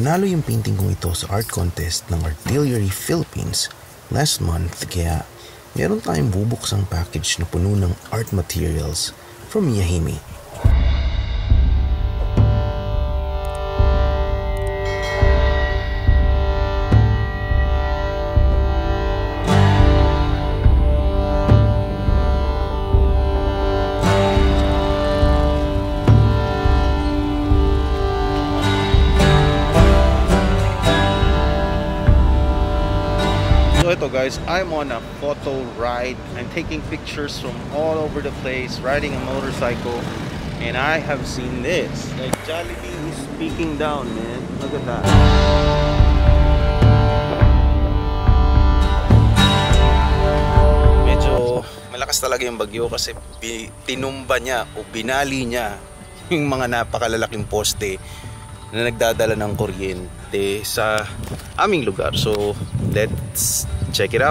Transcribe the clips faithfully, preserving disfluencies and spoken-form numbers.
Nanalo yung painting kong ito sa art contest ng Artillery Philippines last month, kaya meron tayong bubuksang package na puno ng art materials from Miyahimi. So ito guys, I'm on a photo ride. I'm taking pictures from all over the place, riding a motorcycle, and I have seen this. Like Jollibee is peeking down, man. Look at that. Medyo malakas talaga yung bagyo kasi tinumba niya o binali niya yung mga napakalalaking poste na nagdadala ng kuryente sa aming lugar. So let's check it out.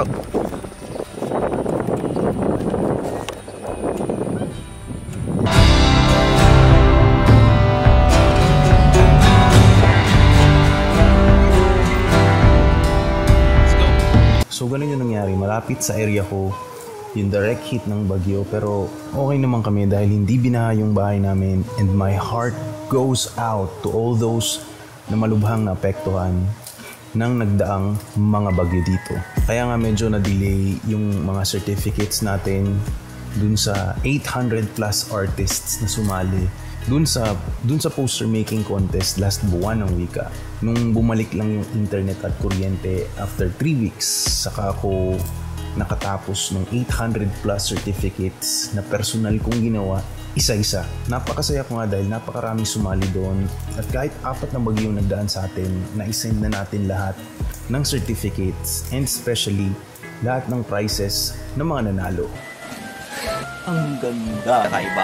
So ganun yung nangyari, malapit sa area ko yung direct hit ng bagyo, pero okay naman kami dahil hindi binaha yung bahay namin, and my heart goes out to all those na malubhang naapektuhan ng nagdaang mga bagyo dito. Kaya nga medyo na-delay yung mga certificates natin dun sa eight hundred plus artists na sumali dun sa dun sa poster making contest last buwan ng wika. Nung bumalik lang yung internet at kuryente after three weeks, saka ako nakatapos ng eight hundred plus certificates na personal kong ginawa isa-isa. Napakasaya ko nga dahil napakarami sumali doon, at kahit apat na bagyo nagdaan sa atin, na-send na natin lahat ng certificates, and especially lahat ng prizes ng mga nanalo. Ang ganda, kakaiba.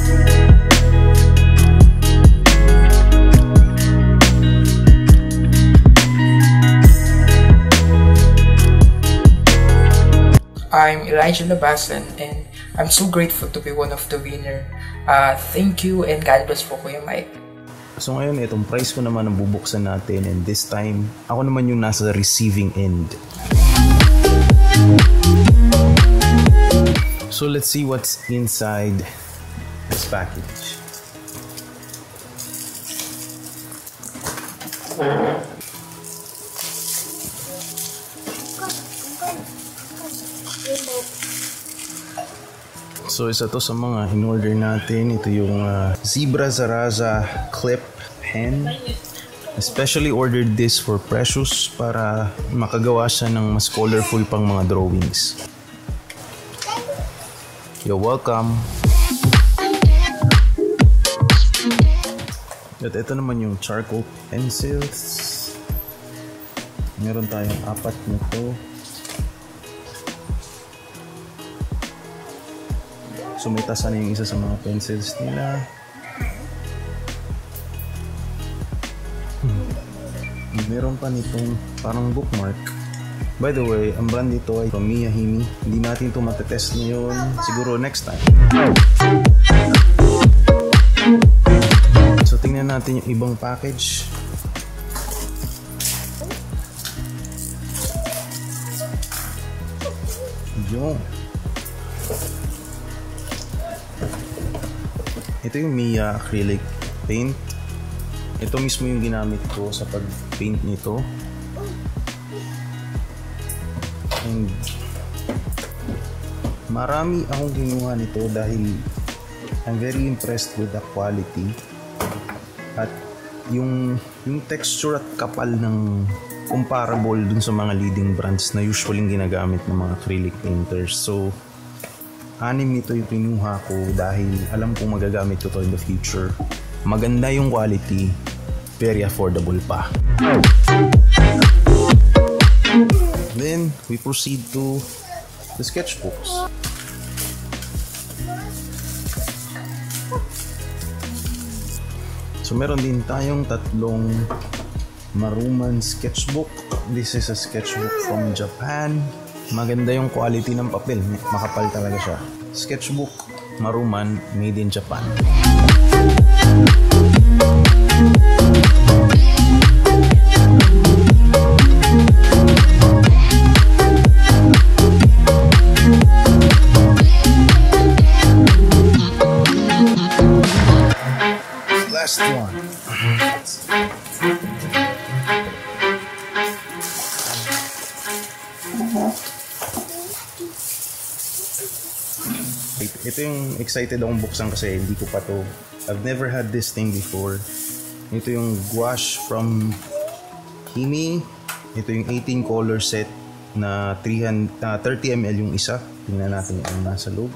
I'm Elijah Labasan, and I'm so grateful to be one of the winner. Uh, thank you, and God bless po, Kuya Mike. So ngayon, itong prize ko naman ang bubuksan natin, and this time, ako naman yung nasa receiving end. So let's see what's inside this package. So isa to sa mga in-order natin. Ito yung uh, Zebra Zaraza clip pen. Especially ordered this for Precious para makagawa siya ng mas colorful pang mga drawings. You're welcome. At ito naman yung charcoal pencils. Meron tayong apat nito. Sumita sana yung isa sa mga pencils nila. Hmm. Meron pa nitong parang bookmark. By the way, ang brand nito ay from Miyahimi. Hindi natin ito matetest ngayon. Siguro next time. So tingnan natin yung ibang package. Yung ito yung Mia acrylic paint. Ito mismo yung ginamit ko sa pag-paint nito. And marami akong kinuha nito dahil I'm very impressed with the quality at yung yung texture at kapal ng comparable dun sa mga leading brands na usually ginagamit ng mga acrylic painters. So anim nito yung kinuha ko dahil alam kong magagamit ko to in the future. Maganda yung quality, very affordable pa. Then we proceed to the sketchbooks. So meron din tayong tatlong Maruman sketchbook. This is a sketchbook from Japan. Maganda yung quality ng papel, makapal talaga siya. Sketchbook Maruman, made in Japan. last one. Ito yung excited akong buksan kasi hindi ko pa to. I've never had this thing before. Ito yung gouache from Kimi. Ito yung eighteen color set na three hundred, uh, thirty milliliters yung isa. Tingnan natin yung nasa loob.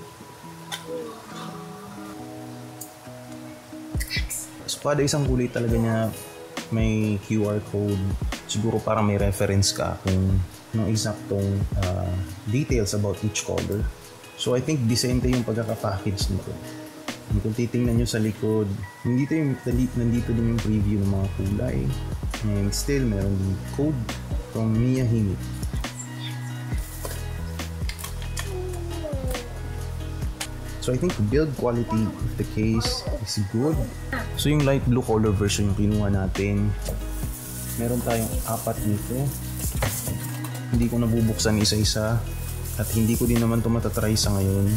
Espada isang kulay talaga niya. May Q R code. Siguro para may reference ka kung ng eksaktong uh, details about each color. So I think decente yung pagkaka-package nito. Kung titingnan nyo sa likod, nandito, yung, nandito din yung preview ng mga kulay. And still, meron din code from Miyahimi. So I think build quality of the case is good. So yung light blue color version yung kinuha natin. Meron tayong apat nito. Hindi ko nabubuksan isa-isa. At hindi ko din naman ito matatry sa ngayon.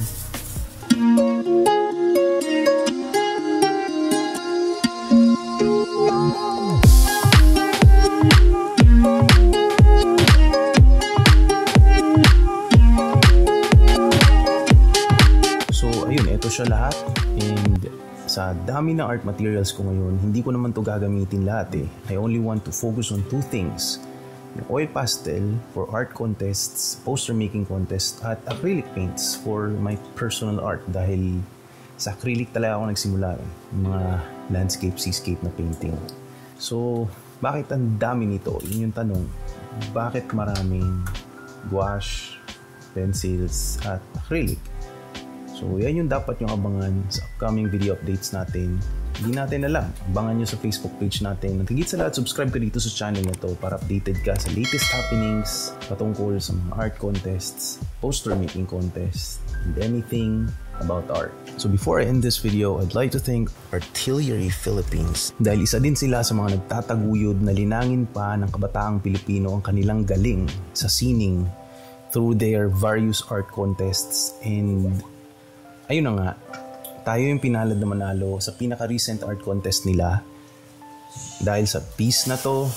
So ayun, ito siya lahat. And sa dami ng art materials ko ngayon, hindi ko naman ito gagamitin lahat eh. I only want to focus on two things. Yung oil pastel for art contests, poster making contests, at acrylic paints for my personal art dahil sa acrylic talaga ako nagsimula eh, mga landscape, seascape na painting. So, bakit ang dami nito? Yun yung tanong. Bakit maraming gouache, pencils, at acrylic? So, yan yung dapat yung abangan sa upcoming video updates natin. Hindi natin alam. Abangan nyo sa Facebook page natin. At higit sa lahat, subscribe ka dito sa channel na to para updated ka sa latest happenings patungkol sa mga art contests, poster making contests, and anything about art. So before I end this video, I'd like to thank Artillery Philippines dahil isa din sila sa mga nagtataguyod na linangin pa ng kabataang Pilipino ang kanilang galing sa sining through their various art contests. And ayun na nga, tayo yung pinalad na manalo sa pinaka-recent art contest nila dahil sa piece na to.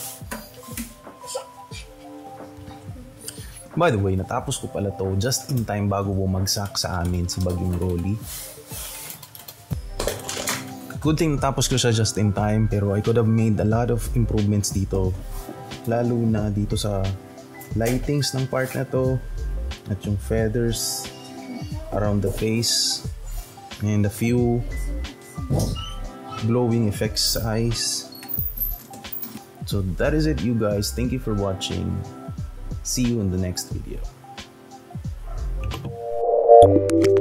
By the way, natapos ko pala to just in time bago bumagsak sa amin si Bagyong Rolly. Good thing natapos ko siya just in time, pero I could have made a lot of improvements dito, lalo na dito sa lightings ng part na to at yung feathers around the face and a few glowing effects sa eyes. So that is it, you guys. Thank you for watching. See you in the next video.